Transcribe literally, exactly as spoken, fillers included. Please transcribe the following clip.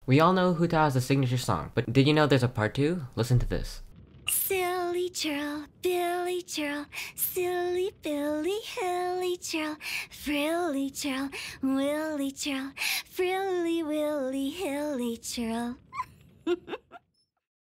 We all know hutao is the signature song, but did you know there's a part two? Listen to this. Silly churl, billy churl, silly billy, hilly churl, frilly churl, willy churl, frilly willy, hilly churl.